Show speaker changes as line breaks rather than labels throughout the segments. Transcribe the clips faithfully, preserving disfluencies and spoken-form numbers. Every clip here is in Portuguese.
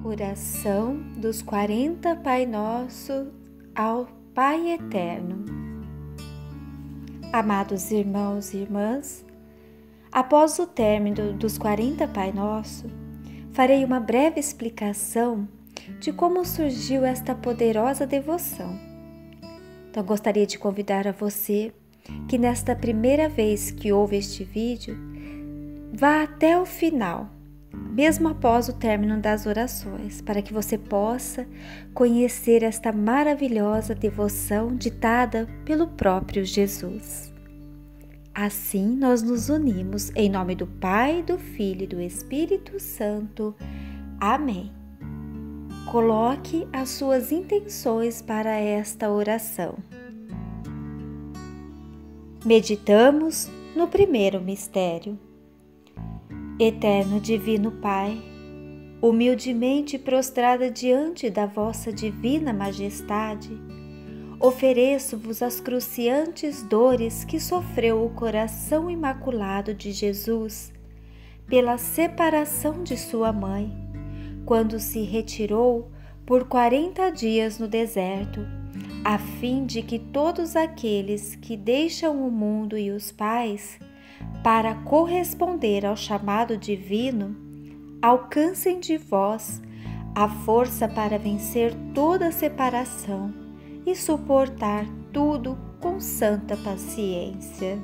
Oração dos quarenta Pai Nosso ao Pai Eterno. Amados irmãos e irmãs, após o término dos quarenta Pai Nosso, farei uma breve explicação de como surgiu esta poderosa devoção. Então gostaria de convidar a você que nesta primeira vez que ouve este vídeo, vá até o final, mesmo após o término das orações, para que você possa conhecer esta maravilhosa devoção ditada pelo próprio Jesus. Assim, nós nos unimos em nome do Pai, do Filho e do Espírito Santo. Amém. Coloque as suas intenções para esta oração. Meditamos no primeiro mistério. Eterno Divino Pai, humildemente prostrada diante da vossa divina majestade, ofereço-vos as cruciantes dores que sofreu o coração imaculado de Jesus pela separação de sua mãe, quando se retirou por quarenta dias no deserto, a fim de que todos aqueles que deixam o mundo e os pais para corresponder ao chamado divino, alcancem de vós a força para vencer toda separação e suportar tudo com santa paciência.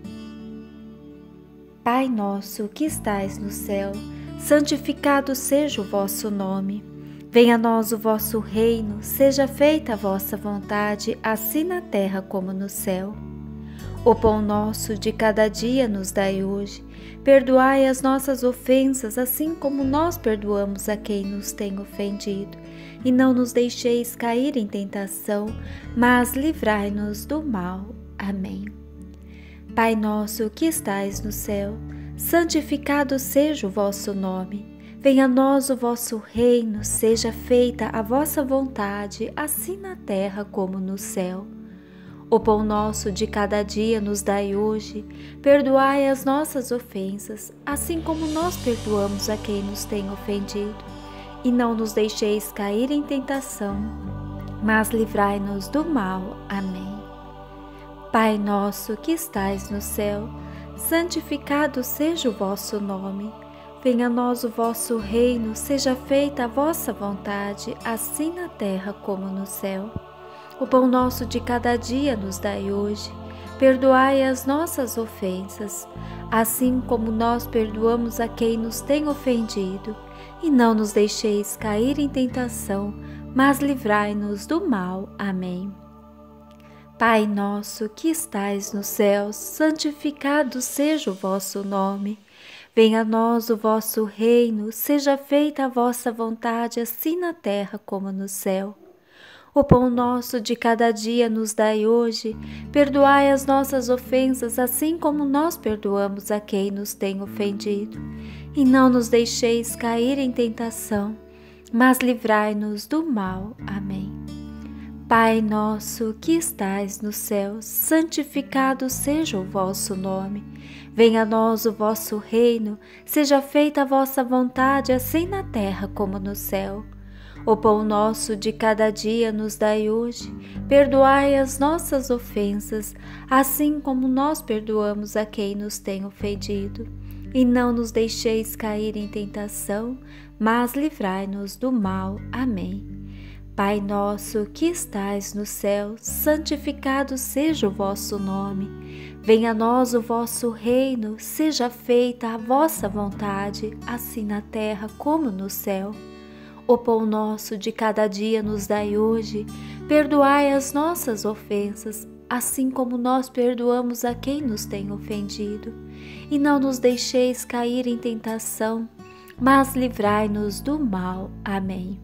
Pai nosso que estais no céu, santificado seja o vosso nome. Venha a nós o vosso reino, seja feita a vossa vontade, assim na terra como no céu. O pão nosso de cada dia nos dai hoje. Perdoai as nossas ofensas, assim como nós perdoamos a quem nos tem ofendido. E não nos deixeis cair em tentação, mas livrai-nos do mal. Amém. Pai nosso que estais no céu, santificado seja o vosso nome. Venha a nós o vosso reino, seja feita a vossa vontade, assim na terra como no céu. O pão nosso de cada dia nos dai hoje. Perdoai as nossas ofensas, assim como nós perdoamos a quem nos tem ofendido. E não nos deixeis cair em tentação, mas livrai-nos do mal. Amém. Pai nosso que estais no céu, santificado seja o vosso nome. Venha a nós o vosso reino, seja feita a vossa vontade, assim na terra como no céu. O pão nosso de cada dia nos dai hoje. Perdoai as nossas ofensas, assim como nós perdoamos a quem nos tem ofendido. E não nos deixeis cair em tentação, mas livrai-nos do mal. Amém. Pai nosso que estais nos céus, santificado seja o vosso nome. Venha a nós o vosso reino, seja feita a vossa vontade, assim na terra como no céu. O pão nosso de cada dia nos dai hoje. Perdoai as nossas ofensas, assim como nós perdoamos a quem nos tem ofendido. E não nos deixeis cair em tentação, mas livrai-nos do mal. Amém. Pai nosso que estais no céu, santificado seja o vosso nome. Venha a nós o vosso reino, seja feita a vossa vontade, assim na terra como no céu. O pão nosso de cada dia nos dai hoje. Perdoai as nossas ofensas, assim como nós perdoamos a quem nos tem ofendido. E não nos deixeis cair em tentação, mas livrai-nos do mal. Amém. Pai nosso que estais no céu, santificado seja o vosso nome. Venha a nós o vosso reino, seja feita a vossa vontade, assim na terra como no céu. O pão nosso de cada dia nos dai hoje. Perdoai as nossas ofensas, assim como nós perdoamos a quem nos tem ofendido. E não nos deixeis cair em tentação, mas livrai-nos do mal. Amém.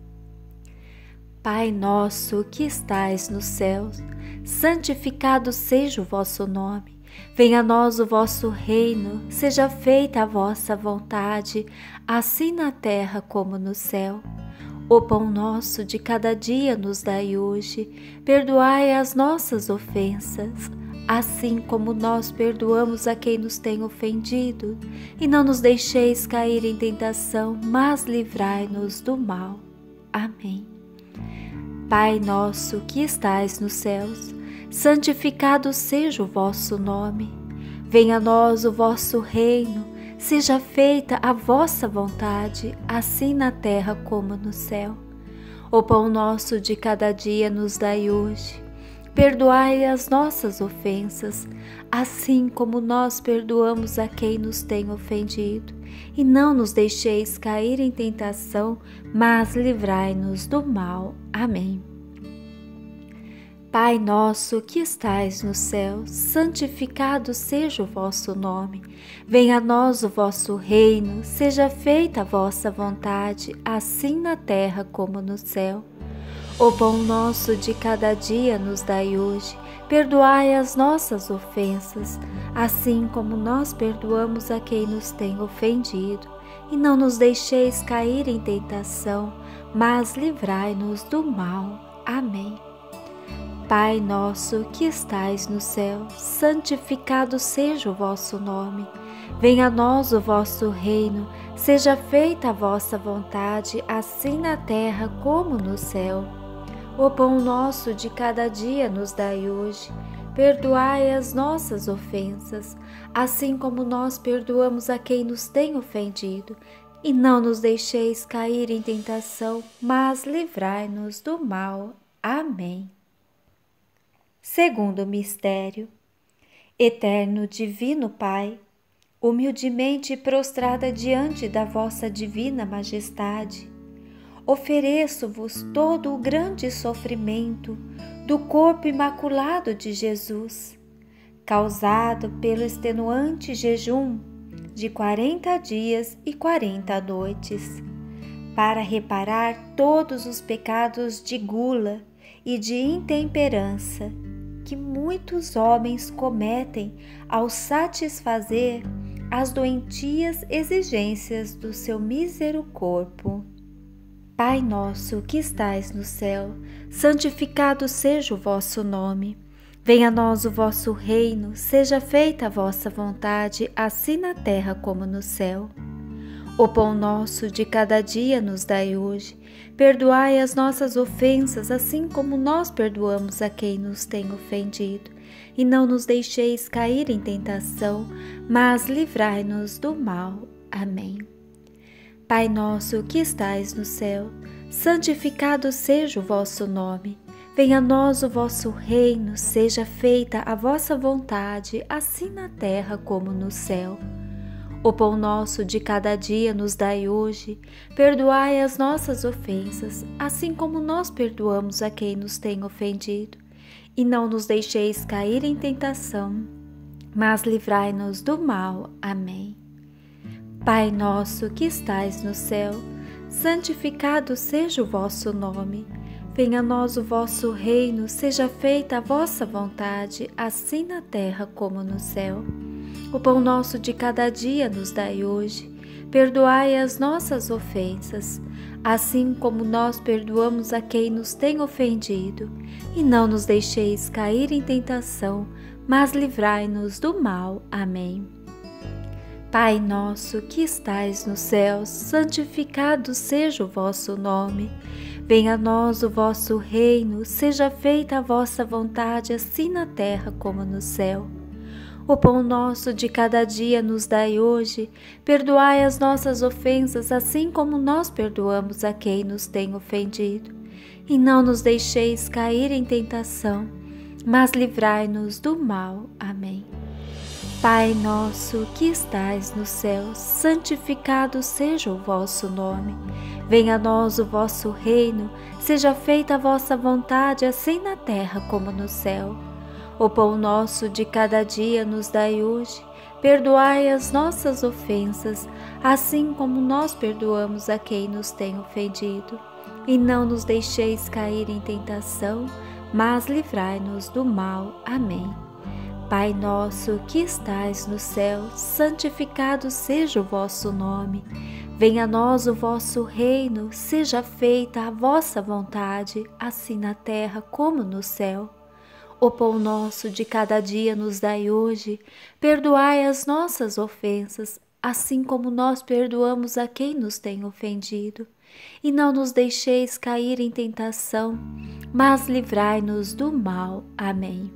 Pai nosso que estais nos céus, santificado seja o vosso nome. Venha a nós o vosso reino, seja feita a vossa vontade, assim na terra como no céu. O pão nosso de cada dia nos dai hoje. Perdoai as nossas ofensas, assim como nós perdoamos a quem nos tem ofendido. E não nos deixeis cair em tentação, mas livrai-nos do mal. Amém. Pai nosso que estais nos céus, santificado seja o vosso nome. Venha a nós o vosso reino, seja feita a vossa vontade, assim na terra como no céu. O pão nosso de cada dia nos dai hoje. Perdoai as nossas ofensas, assim como nós perdoamos a quem nos tem ofendido. E não nos deixeis cair em tentação, mas livrai-nos do mal. Amém. Pai nosso que estais no céu, santificado seja o vosso nome. Venha a nós o vosso reino, seja feita a vossa vontade, assim na terra como no céu. O pão nosso de cada dia nos dai hoje. Perdoai as nossas ofensas, assim como nós perdoamos a quem nos tem ofendido. E não nos deixeis cair em tentação, mas livrai-nos do mal. Amém. Pai nosso que estais no céu, santificado seja o vosso nome. Venha a nós o vosso reino, seja feita a vossa vontade, assim na terra como no céu. O pão nosso de cada dia nos dai hoje. Perdoai as nossas ofensas, assim como nós perdoamos a quem nos tem ofendido. E não nos deixeis cair em tentação, mas livrai-nos do mal. Amém. Segundo mistério. Eterno Divino Pai, humildemente prostrada diante da vossa divina majestade, ofereço-vos todo o grande sofrimento do corpo imaculado de Jesus, causado pelo extenuante jejum de quarenta dias e quarenta noites, para reparar todos os pecados de gula e de intemperança que muitos homens cometem ao satisfazer as doentias exigências do seu mísero corpo. Pai nosso que estais no céu, santificado seja o vosso nome. Venha a nós o vosso reino, seja feita a vossa vontade, assim na terra como no céu. O pão nosso de cada dia nos dai hoje. Perdoai as nossas ofensas, assim como nós perdoamos a quem nos tem ofendido. E não nos deixeis cair em tentação, mas livrai-nos do mal. Amém. Pai nosso que estais no céu, santificado seja o vosso nome. Venha a nós o vosso reino, seja feita a vossa vontade, assim na terra como no céu. O pão nosso de cada dia nos dai hoje. Perdoai as nossas ofensas, assim como nós perdoamos a quem nos tem ofendido. E não nos deixeis cair em tentação, mas livrai-nos do mal. Amém. Pai nosso que estais no céu, santificado seja o vosso nome. Venha a nós o vosso reino, seja feita a vossa vontade, assim na terra como no céu. O pão nosso de cada dia nos dai hoje. Perdoai as nossas ofensas, assim como nós perdoamos a quem nos tem ofendido. E não nos deixeis cair em tentação, mas livrai-nos do mal. Amém. Pai nosso que estais nos céus, santificado seja o vosso nome. Venha a nós o vosso reino, seja feita a vossa vontade, assim na terra como no céu. O pão nosso de cada dia nos dai hoje. Perdoai as nossas ofensas, assim como nós perdoamos a quem nos tem ofendido. E não nos deixeis cair em tentação, mas livrai-nos do mal. Amém. Pai nosso que estais no céu, santificado seja o vosso nome. Venha a nós o vosso reino, seja feita a vossa vontade, assim na terra como no céu. O pão nosso de cada dia nos dai hoje. Perdoai as nossas ofensas, assim como nós perdoamos a quem nos tem ofendido. E não nos deixeis cair em tentação, mas livrai-nos do mal. Amém. Pai nosso que estais no céu, santificado seja o vosso nome. Venha a nós o vosso reino, seja feita a vossa vontade, assim na terra como no céu. O pão nosso de cada dia nos dai hoje. Perdoai as nossas ofensas, assim como nós perdoamos a quem nos tem ofendido. E não nos deixeis cair em tentação, mas livrai-nos do mal. Amém.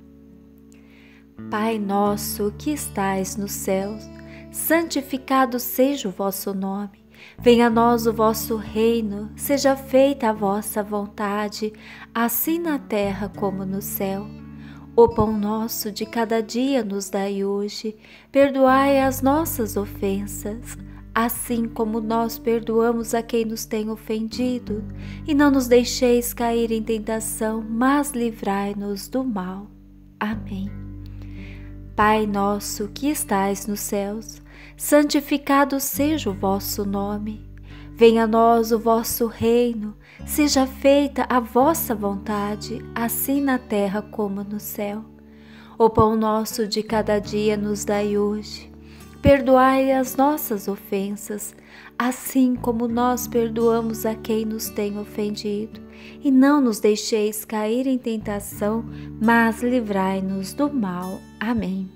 Pai nosso que estais nos céus, santificado seja o vosso nome. Venha a nós o vosso reino, seja feita a vossa vontade, assim na terra como no céu. O pão nosso de cada dia nos dai hoje. Perdoai as nossas ofensas, assim como nós perdoamos a quem nos tem ofendido. E não nos deixeis cair em tentação, mas livrai-nos do mal. Amém. Pai nosso que estais nos céus, santificado seja o vosso nome. Venha a nós o vosso reino, seja feita a vossa vontade, assim na terra como no céu. O pão nosso de cada dia nos dai hoje. Perdoai as nossas ofensas, assim como nós perdoamos a quem nos tem ofendido. E não nos deixeis cair em tentação, mas livrai-nos do mal. Amém.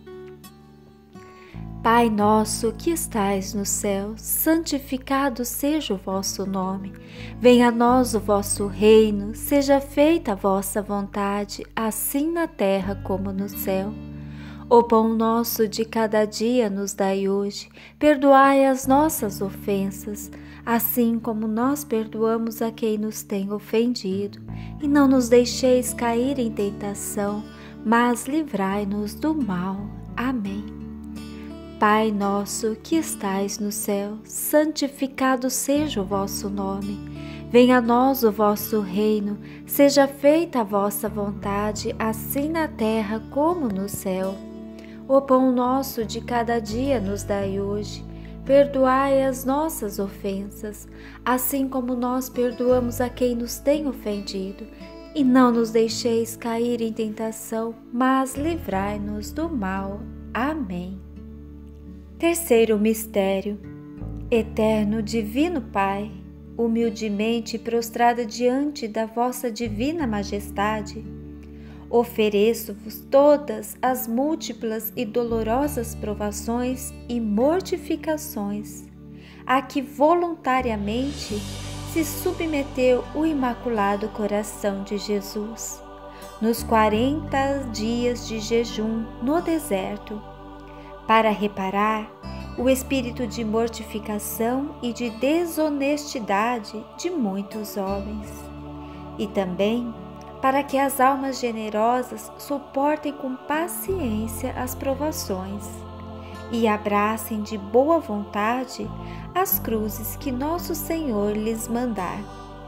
Pai nosso que estais no céu, santificado seja o vosso nome. Venha a nós o vosso reino, seja feita a vossa vontade, assim na terra como no céu. O pão nosso de cada dia nos dai hoje. Perdoai as nossas ofensas, assim como nós perdoamos a quem nos tem ofendido. E não nos deixeis cair em tentação, mas livrai-nos do mal. Amém. Pai nosso que estais no céu, santificado seja o vosso nome. Venha a nós o vosso reino, seja feita a vossa vontade, assim na terra como no céu. O pão nosso de cada dia nos dai hoje. Perdoai as nossas ofensas, assim como nós perdoamos a quem nos tem ofendido. E não nos deixeis cair em tentação, mas livrai-nos do mal. Amém. Terceiro mistério. Eterno Divino Pai, humildemente prostrada diante da vossa divina majestade, ofereço-vos todas as múltiplas e dolorosas provações e mortificações a que voluntariamente se submeteu o Imaculado Coração de Jesus nos quarenta dias de jejum no deserto, para reparar o espírito de mortificação e de desonestidade de muitos homens, e também para que as almas generosas suportem com paciência as provações e abracem de boa vontade as cruzes que nosso Senhor lhes mandar.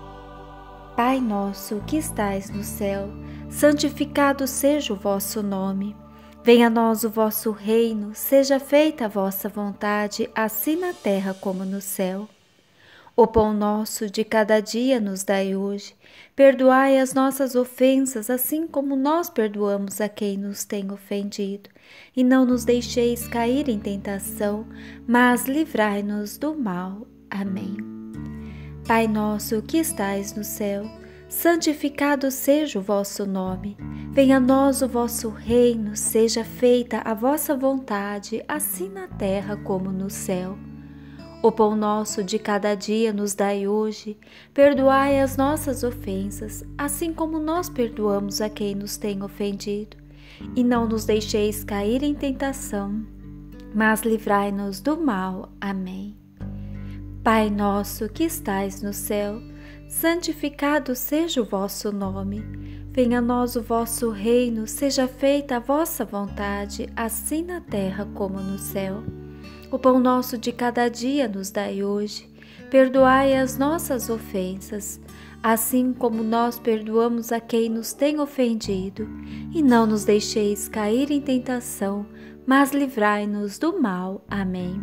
Pai nosso que estais no céu, santificado seja o vosso nome. Venha a nós o vosso reino, seja feita a vossa vontade, assim na terra como no céu. O pão nosso de cada dia nos dai hoje. Perdoai as nossas ofensas, assim como nós perdoamos a quem nos tem ofendido. E não nos deixeis cair em tentação, mas livrai-nos do mal. Amém. Pai nosso que estais no céu, santificado seja o vosso nome. Venha a nós o vosso reino, seja feita a vossa vontade, assim na terra como no céu. O pão nosso de cada dia nos dai hoje. Perdoai as nossas ofensas, assim como nós perdoamos a quem nos tem ofendido. E não nos deixeis cair em tentação, mas livrai-nos do mal. Amém. Pai nosso que estais no céu, santificado seja o vosso nome. Venha a nós o vosso reino, seja feita a vossa vontade, assim na terra como no céu. O pão nosso de cada dia nos dai hoje. Perdoai as nossas ofensas, assim como nós perdoamos a quem nos tem ofendido. E não nos deixeis cair em tentação, mas livrai-nos do mal. Amém.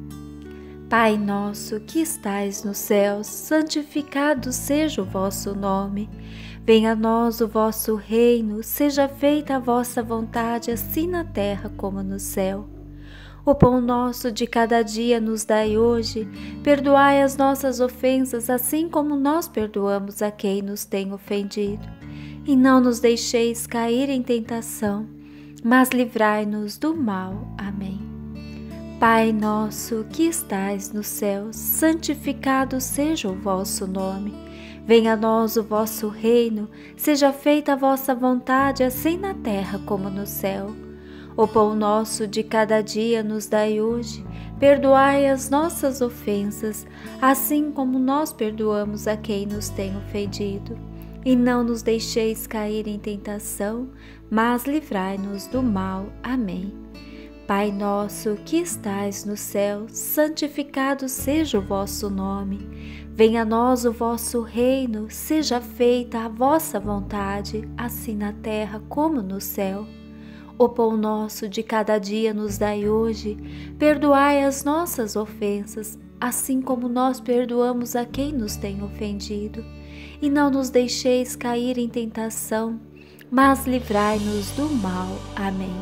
Pai nosso que estais nos céus, santificado seja o vosso nome. Venha a nós o vosso reino, seja feita a vossa vontade, assim na terra como no céu. O pão nosso de cada dia nos dai hoje. Perdoai as nossas ofensas, assim como nós perdoamos a quem nos tem ofendido. e não nos deixeis cair em tentação, mas livrai-nos do mal. Amém. Pai nosso que estais no céu, santificado seja o vosso nome. Venha a nós o vosso reino, seja feita a vossa vontade, assim na terra como no céu. O pão nosso de cada dia nos dai hoje, perdoai as nossas ofensas, assim como nós perdoamos a quem nos tem ofendido. E não nos deixeis cair em tentação, mas livrai-nos do mal. Amém. Pai nosso que estais no céu, santificado seja o vosso nome. Venha a nós o vosso reino, seja feita a vossa vontade, assim na terra como no céu. O pão nosso de cada dia nos dai hoje, perdoai as nossas ofensas, assim como nós perdoamos a quem nos tem ofendido. E não nos deixeis cair em tentação, mas livrai-nos do mal. Amém.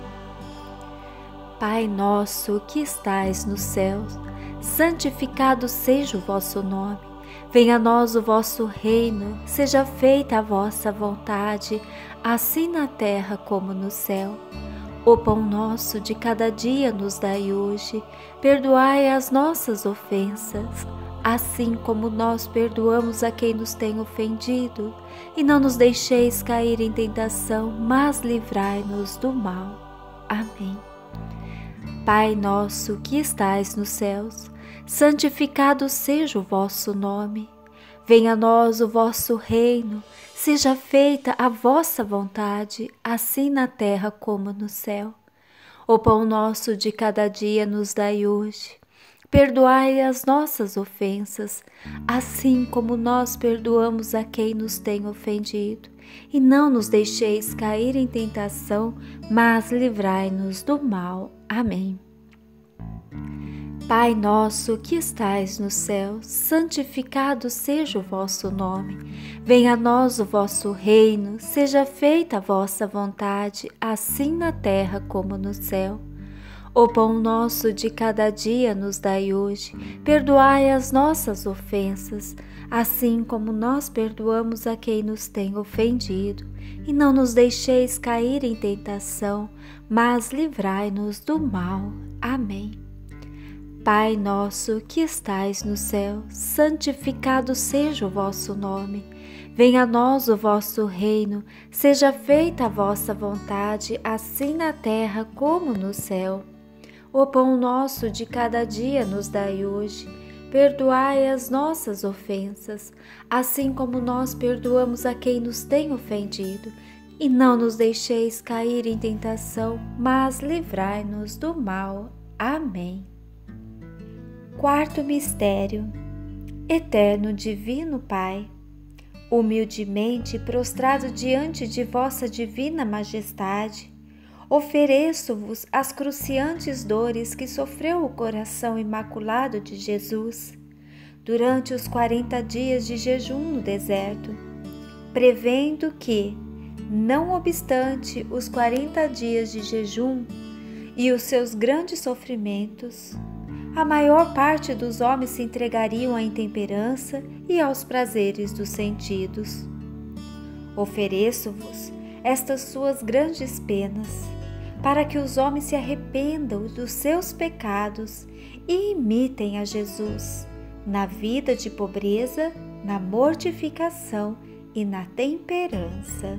Pai nosso que estais nos céus, santificado seja o vosso nome. Venha a nós o vosso reino, seja feita a vossa vontade, assim na terra como no céu. O pão nosso de cada dia nos dai hoje, perdoai as nossas ofensas, assim como nós perdoamos a quem nos tem ofendido, e não nos deixeis cair em tentação, mas livrai-nos do mal. Amém. Pai nosso que estais nos céus, santificado seja o vosso nome. Venha a nós o vosso reino, seja feita a vossa vontade, assim na terra como no céu. O pão nosso de cada dia nos dai hoje. Perdoai as nossas ofensas, assim como nós perdoamos a quem nos tem ofendido. E não nos deixeis cair em tentação, mas livrai-nos do mal. Amém. Pai nosso que estais no céu, santificado seja o vosso nome. Venha a nós o vosso reino, seja feita a vossa vontade, assim na terra como no céu. O pão nosso de cada dia nos dai hoje, perdoai as nossas ofensas, assim como nós perdoamos a quem nos tem ofendido. E não nos deixeis cair em tentação, mas livrai-nos do mal. Amém. Pai nosso que estais no céu, santificado seja o vosso nome. Venha a nós o vosso reino, seja feita a vossa vontade, assim na terra como no céu. O pão nosso de cada dia nos dai hoje, perdoai as nossas ofensas, assim como nós perdoamos a quem nos tem ofendido. E não nos deixeis cair em tentação, mas livrai-nos do mal. Amém. Quarto mistério. Eterno Divino Pai, humildemente prostrado diante de vossa divina majestade, ofereço-vos as cruciantes dores que sofreu o coração imaculado de Jesus durante os quarenta dias de jejum no deserto, prevendo que, não obstante os quarenta dias de jejum e os seus grandes sofrimentos, a maior parte dos homens se entregariam à intemperança e aos prazeres dos sentidos. Ofereço-vos estas suas grandes penas, para que os homens se arrependam dos seus pecados e imitem a Jesus na vida de pobreza, na mortificação e na temperança.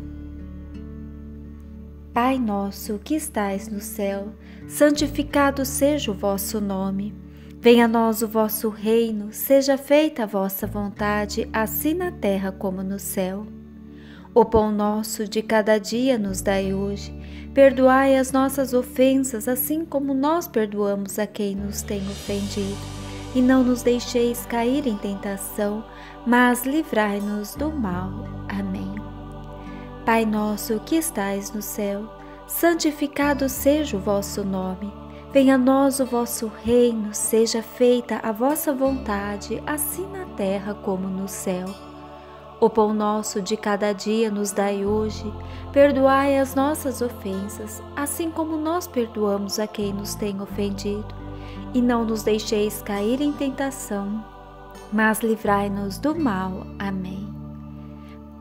Pai nosso que estais no céu, santificado seja o vosso nome. Venha a nós o vosso reino, seja feita a vossa vontade, assim na terra como no céu. O pão nosso de cada dia nos dai hoje. Perdoai as nossas ofensas, assim como nós perdoamos a quem nos tem ofendido. E não nos deixeis cair em tentação, mas livrai-nos do mal. Amém. Pai nosso que estais no céu, santificado seja o vosso nome. Venha a nós o vosso reino, seja feita a vossa vontade, assim na terra como no céu. O pão nosso de cada dia nos dai hoje. Perdoai as nossas ofensas, assim como nós perdoamos a quem nos tem ofendido. E não nos deixeis cair em tentação, mas livrai-nos do mal. Amém.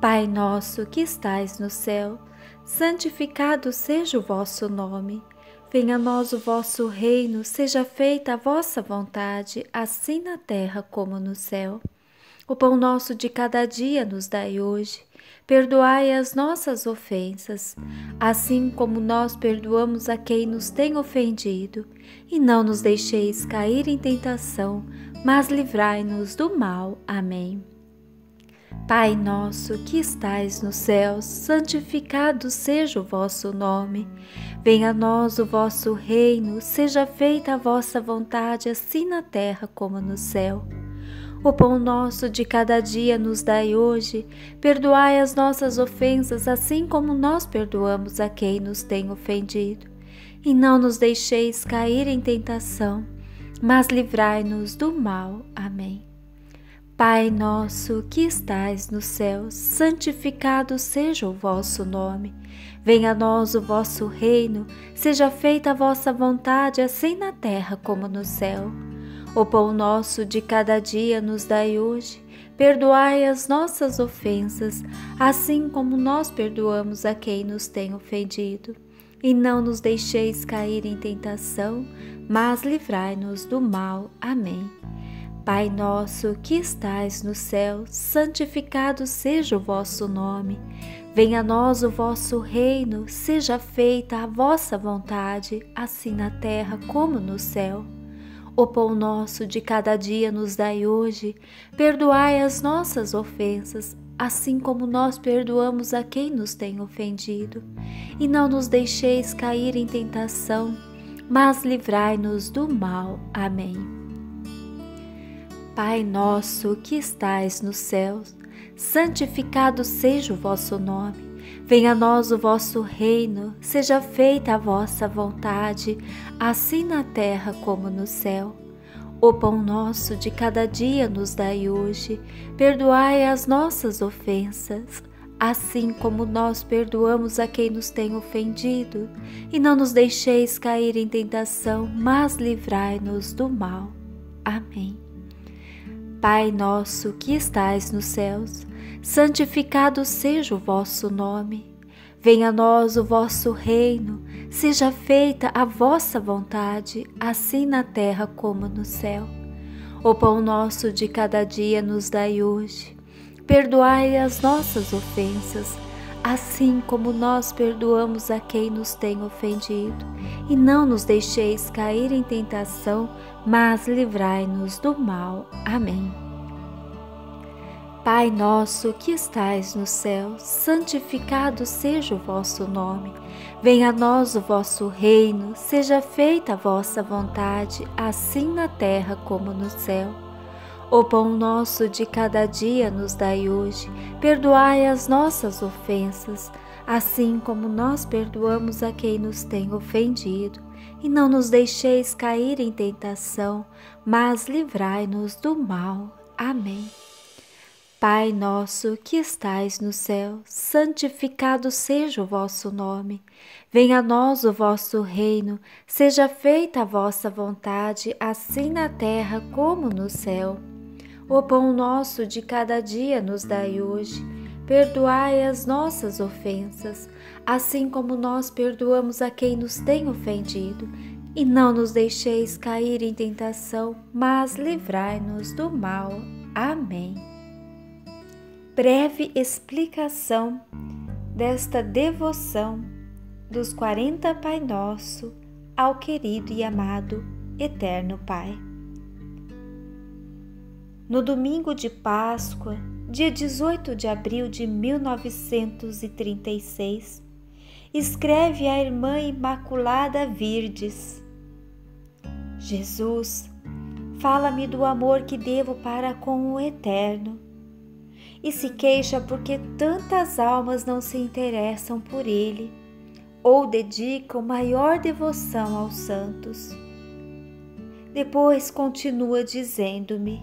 Pai nosso que estais no céu, santificado seja o vosso nome. Venha a nós o vosso reino, seja feita a vossa vontade, assim na terra como no céu. O pão nosso de cada dia nos dai hoje. Perdoai as nossas ofensas, assim como nós perdoamos a quem nos tem ofendido. E não nos deixeis cair em tentação, mas livrai-nos do mal. Amém. Pai nosso que estais nos céus, santificado seja o vosso nome. Venha a nós o vosso reino, seja feita a vossa vontade, assim na terra como no céu. O pão nosso de cada dia nos dai hoje. Perdoai as nossas ofensas, assim como nós perdoamos a quem nos tem ofendido. E não nos deixeis cair em tentação, mas livrai-nos do mal. Amém. Pai nosso que estais no céu, santificado seja o vosso nome. Venha a nós o vosso reino, seja feita a vossa vontade, assim na terra como no céu. O pão nosso de cada dia nos dai hoje. Perdoai as nossas ofensas, assim como nós perdoamos a quem nos tem ofendido. E não nos deixeis cair em tentação, mas livrai-nos do mal. Amém. Pai nosso que estais no céu, santificado seja o vosso nome. Venha a nós o vosso reino, seja feita a vossa vontade, assim na terra como no céu. O pão nosso de cada dia nos dai hoje. Perdoai as nossas ofensas, assim como nós perdoamos a quem nos tem ofendido. E não nos deixeis cair em tentação, mas livrai-nos do mal. Amém. Pai nosso que estais nos céus, santificado seja o vosso nome. Venha a nós o vosso reino, seja feita a vossa vontade, assim na terra como no céu. O pão nosso de cada dia nos dai hoje. Perdoai as nossas ofensas, assim como nós perdoamos a quem nos tem ofendido. E não nos deixeis cair em tentação, mas livrai-nos do mal. Amém. Pai nosso que estais nos céus, santificado seja o vosso nome. Venha a nós o vosso reino, seja feita a vossa vontade, assim na terra como no céu. O pão nosso de cada dia nos dai hoje. Perdoai as nossas ofensas, assim como nós perdoamos a quem nos tem ofendido. E não nos deixeis cair em tentação, mas livrai-nos do mal. Amém. Pai nosso que estais no céu, santificado seja o vosso nome. Venha a nós o vosso reino, seja feita a vossa vontade, assim na terra como no céu. O pão nosso de cada dia nos dai hoje. Perdoai as nossas ofensas, assim como nós perdoamos a quem nos tem ofendido. E não nos deixeis cair em tentação, mas livrai-nos do mal. Amém. Pai nosso que estais no céu, santificado seja o vosso nome. Venha a nós o vosso reino, seja feita a vossa vontade, assim na terra como no céu. O pão nosso de cada dia nos dai hoje. Perdoai as nossas ofensas, assim como nós perdoamos a quem nos tem ofendido. E não nos deixeis cair em tentação, mas livrai-nos do mal. Amém. Breve explicação desta devoção dos quarenta Pai Nosso ao querido e amado Eterno Pai. No domingo de Páscoa, dia dezoito de abril de mil novecentos e trinta e seis, escreve a irmã Imaculada Virdes: Jesus, fala-me do amor que devo para com o Eterno, e se queixa porque tantas almas não se interessam por ele, ou dedicam maior devoção aos santos. Depois continua dizendo-me: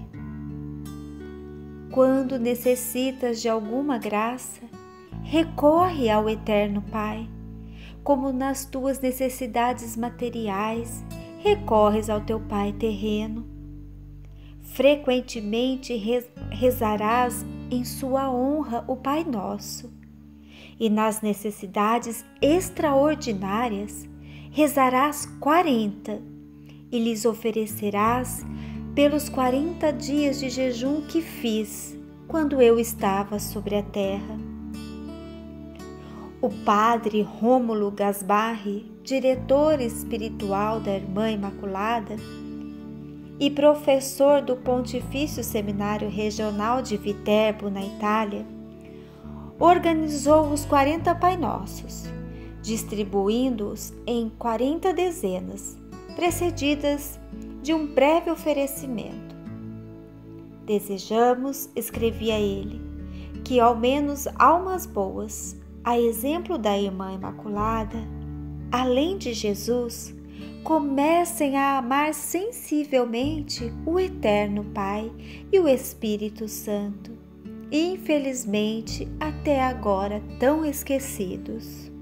quando necessitas de alguma graça, recorre ao Eterno Pai, como nas tuas necessidades materiais, recorres ao teu Pai terreno. Frequentemente rezarás em sua honra o Pai Nosso. E nas necessidades extraordinárias, rezarás quarenta e lhes oferecerás pelos quarenta dias de jejum que fiz quando eu estava sobre a terra. O padre Rômulo Gasbarri, diretor espiritual da Irmã Imaculada e professor do Pontifício Seminário Regional de Viterbo, na Itália, organizou os quarenta Pai Nossos, distribuindo-os em quarenta dezenas, precedidas de um breve oferecimento. Desejamos, escrevia ele, que ao menos almas boas, a exemplo da Irmã Imaculada, além de Jesus, comecem a amar sensivelmente o Eterno Pai e o Espírito Santo, infelizmente até agora tão esquecidos.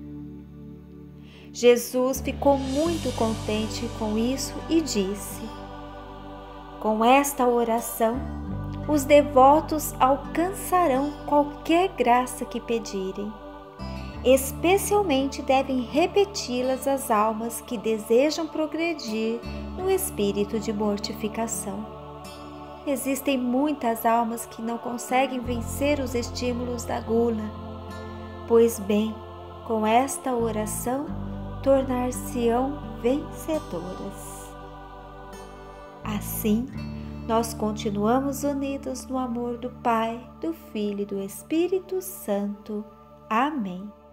Jesus ficou muito contente com isso e disse: com esta oração, os devotos alcançarão qualquer graça que pedirem. Especialmente devem repeti-las as almas que desejam progredir no espírito de mortificação. Existem muitas almas que não conseguem vencer os estímulos da gula. Pois bem, com esta oração, tornar-se-ão vencedoras. Assim, nós continuamos unidos no amor do Pai, do Filho e do Espírito Santo. Amém.